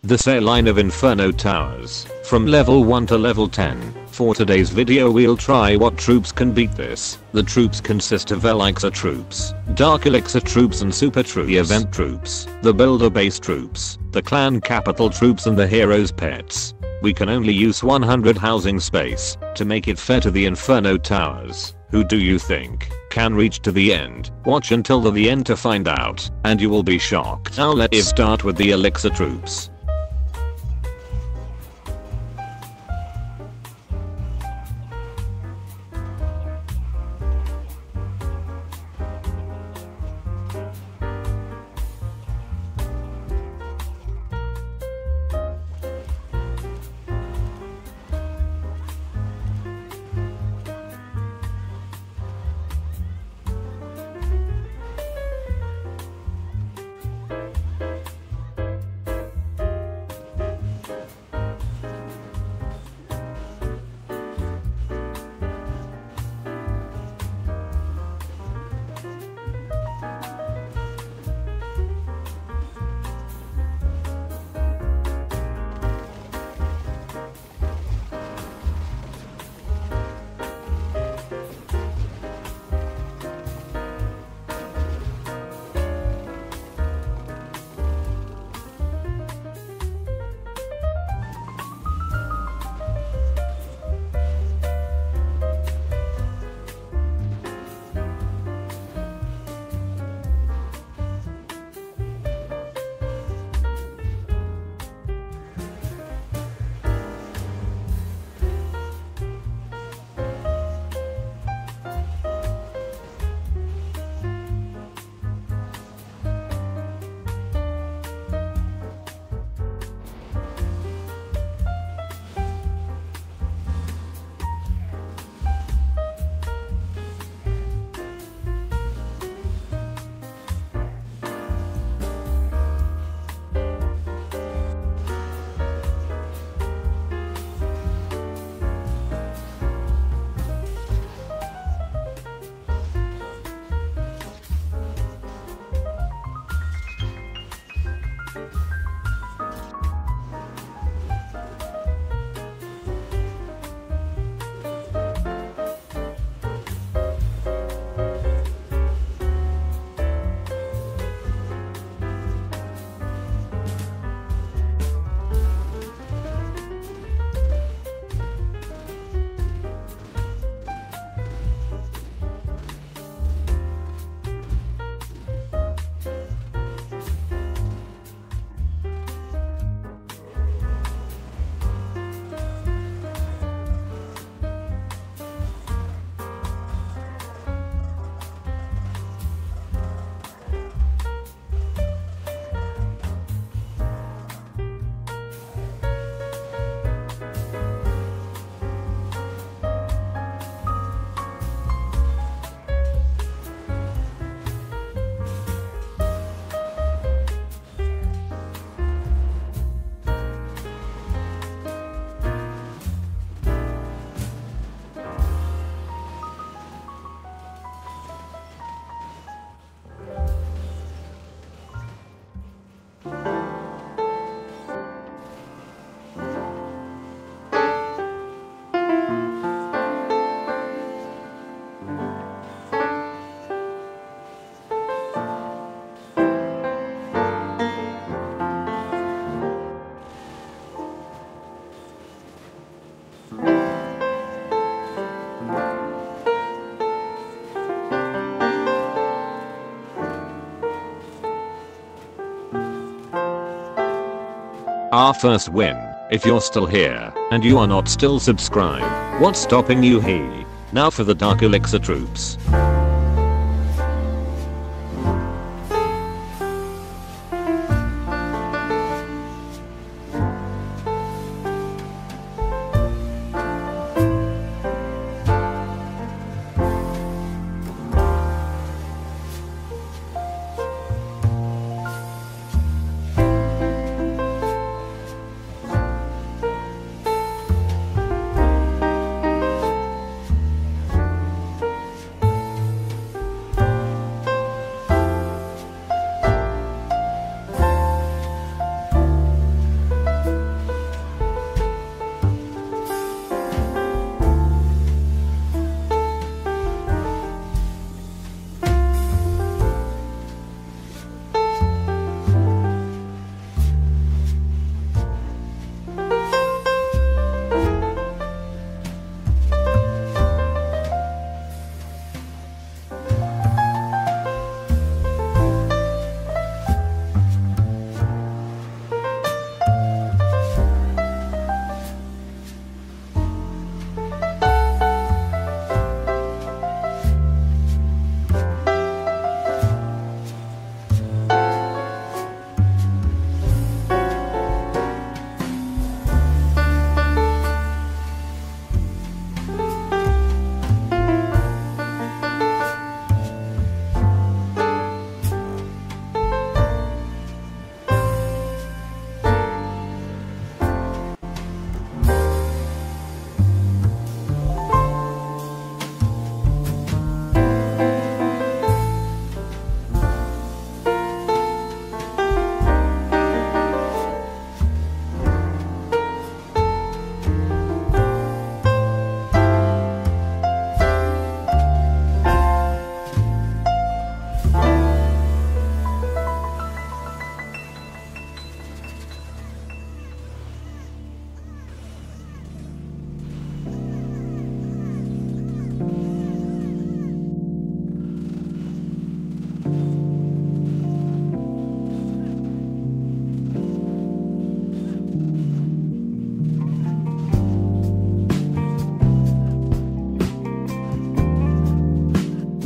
The sail line of Inferno Towers, from level 1 to level 10. For today's video we'll try what troops can beat this. The troops consist of Elixir troops, Dark Elixir troops and Super True Event troops, the Builder Base troops, the Clan Capital troops and the Heroes Pets. We can only use 100 housing space to make it fair to the Inferno Towers. Who do you think can reach to the end? Watch until the end to find out, and you will be shocked. Now let's start with the Elixir troops. Our first win. If you're still here, and you are not still subscribed, what's stopping you here? Now for the Dark Elixir troops.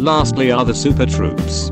lastly are the super troops.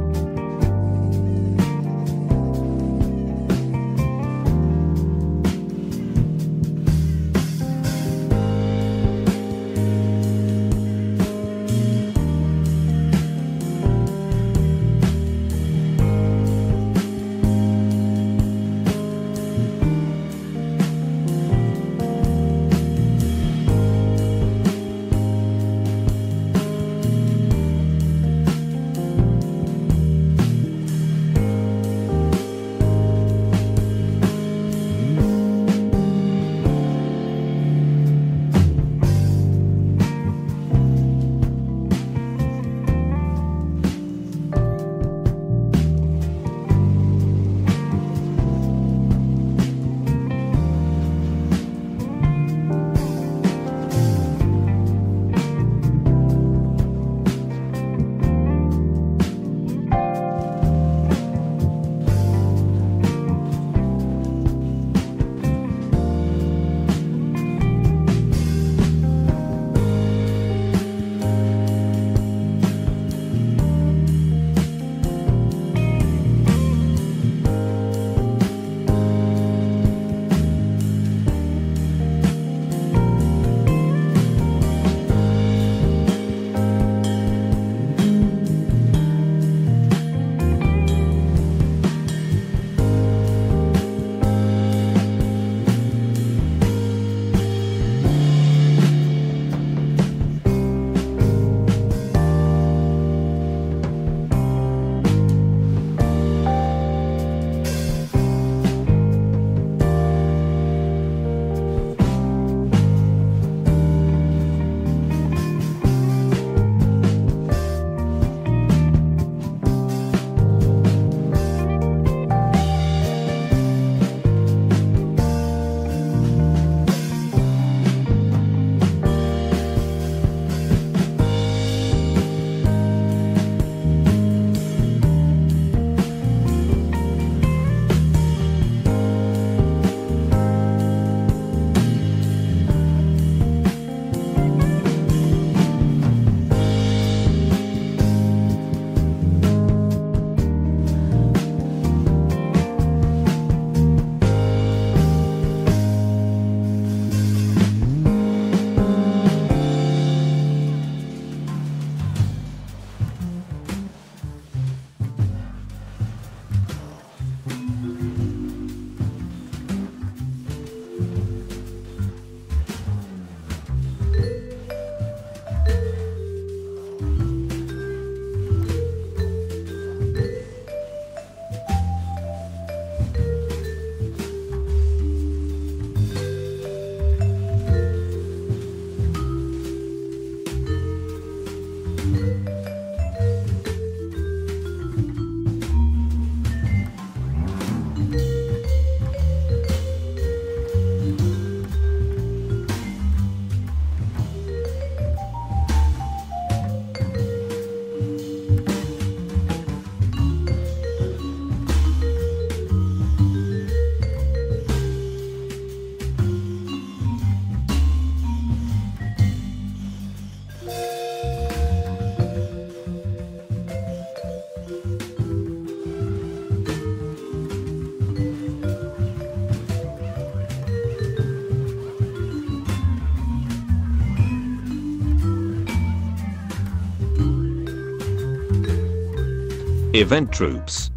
Event troops.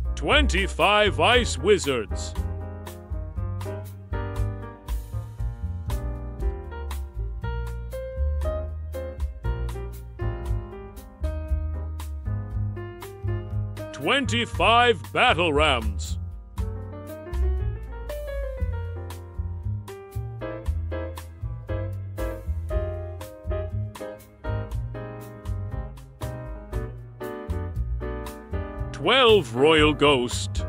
25 ice wizards. "25 battle rams. "12 royal ghost.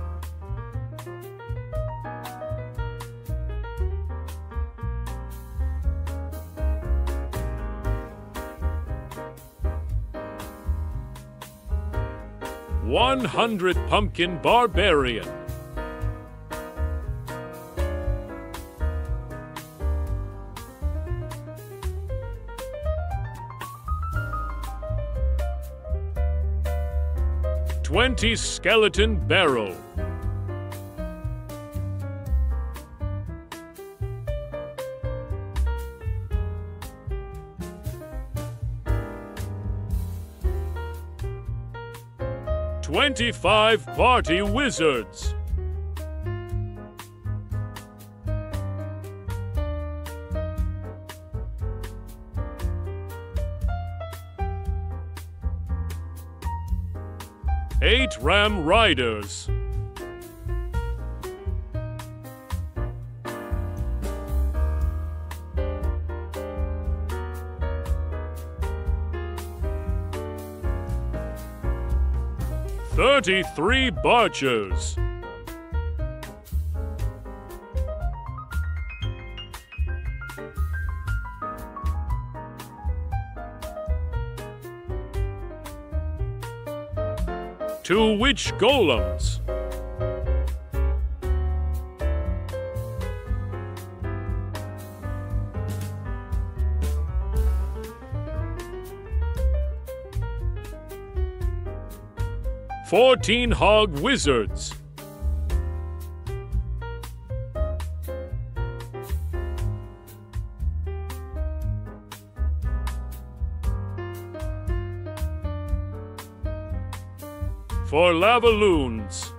"100 pumpkin barbarian. 20 skeleton barrel. "25 party wizards. "8 ram riders. "33 barchers. "2 witch golems. "14 hog wizards. "4 lavaloons.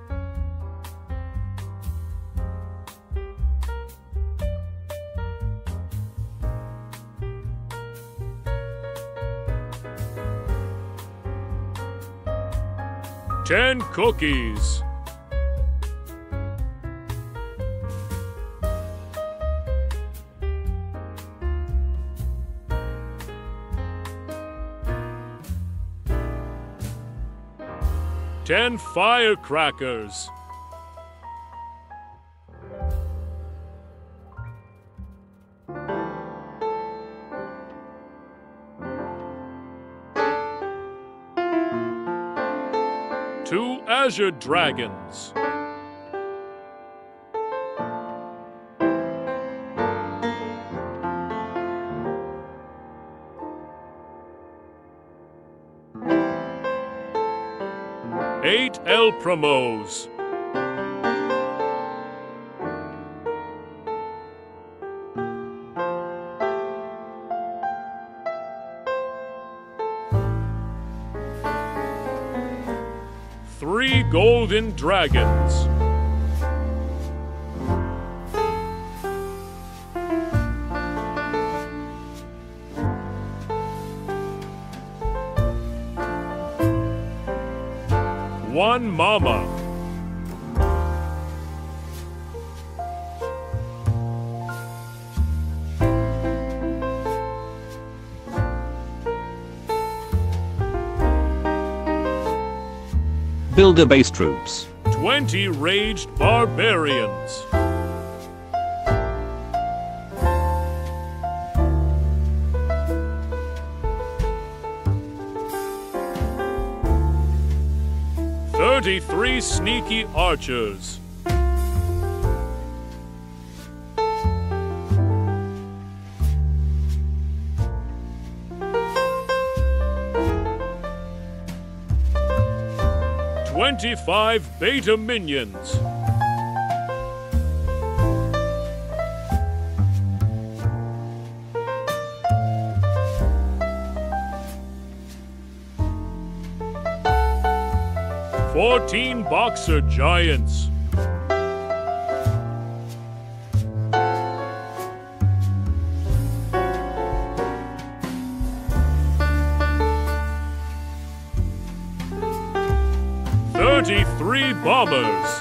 "10 cookies. "10 firecrackers. "2 azure dragons. "8 El Promos. "3 golden dragons. "1 mama. Builder base troops. 20 raged barbarians. "33 sneaky archers. "25 beta minions. "14 boxer giants. "33 bombers.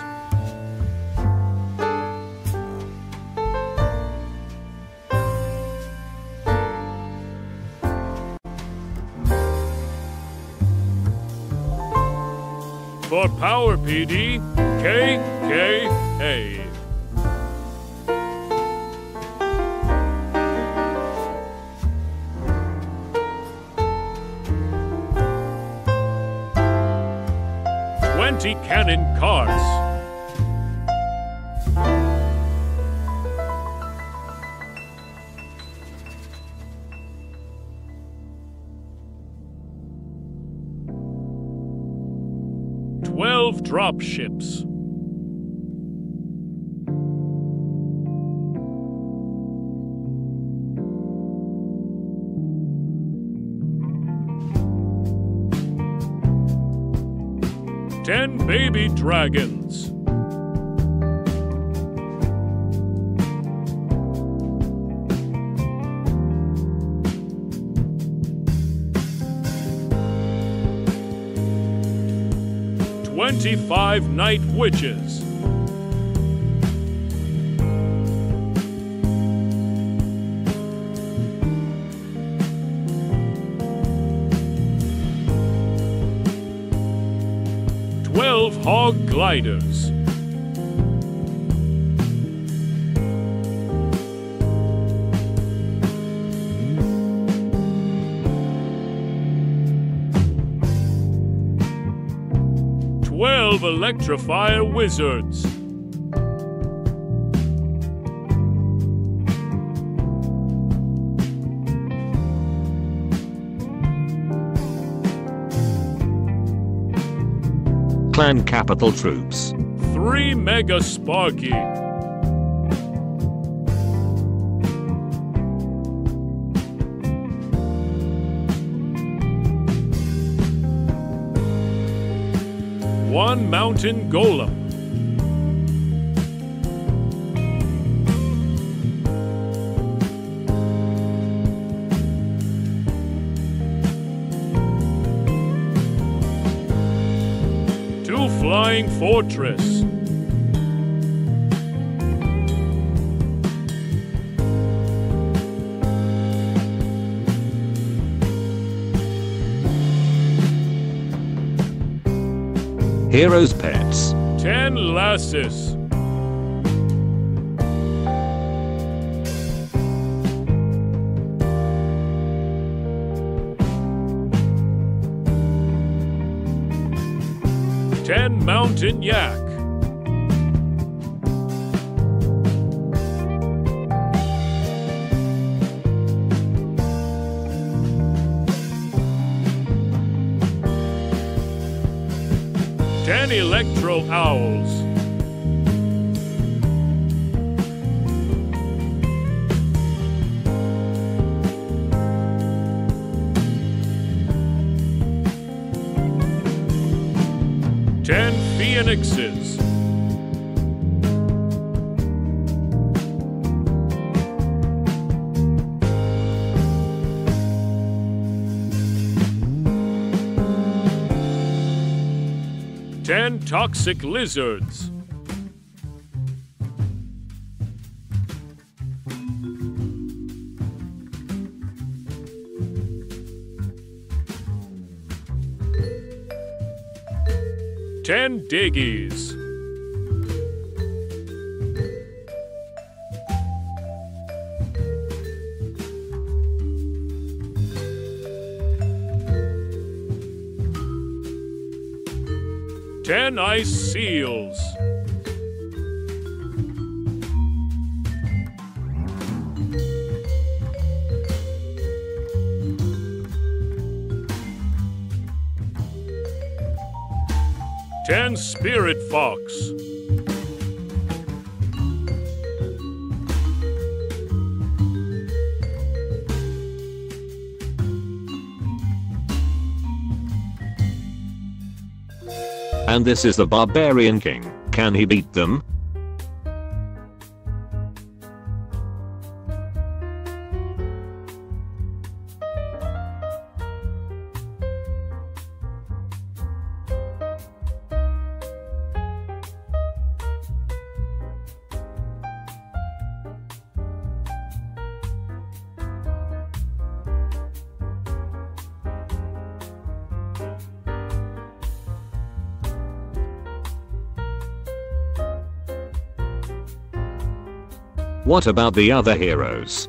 For Power PD, KKA. Cannon carts. 12 drop ships. Ten baby dragons. "25 night witches. Hog gliders. "12 electrifier wizards. Clan capital troops. 3 mega Sparky. One mountain golem. Flying fortress. Heroes pets. 10 lasses. Mountain yak. Ten electro owls. Ten phoenixes. Ten toxic lizards. Ten diggies. Ten ice seals. Ten spirit fox. And this is the Barbarian King. Can he beat them? What about the other heroes?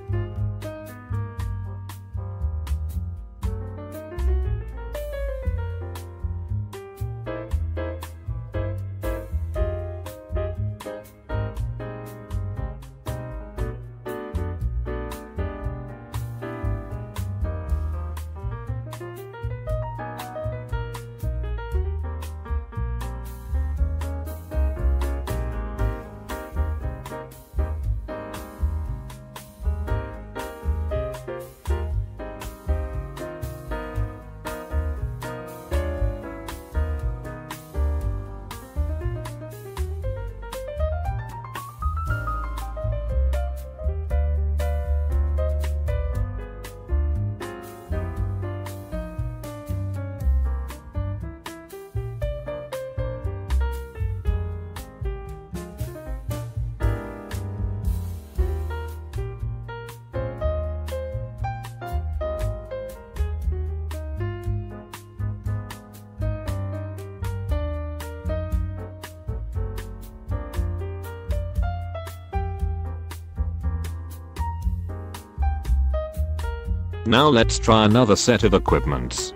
Now let's try another set of equipments.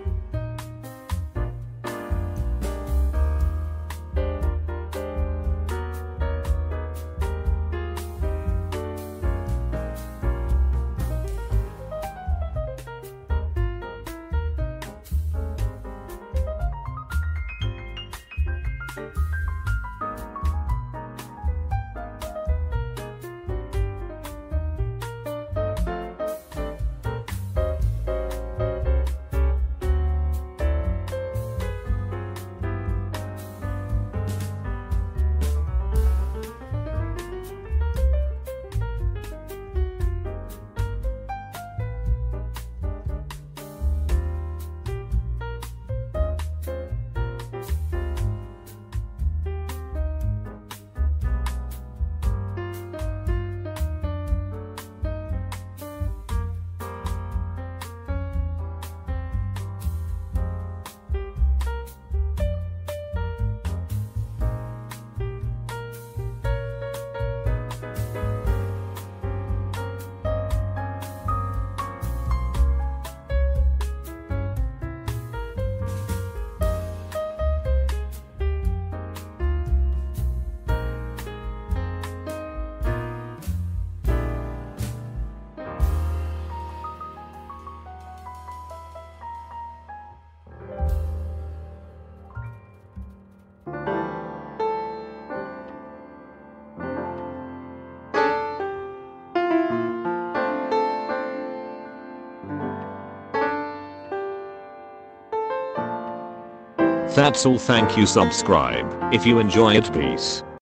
That's all, thank you, subscribe if you enjoy it, peace.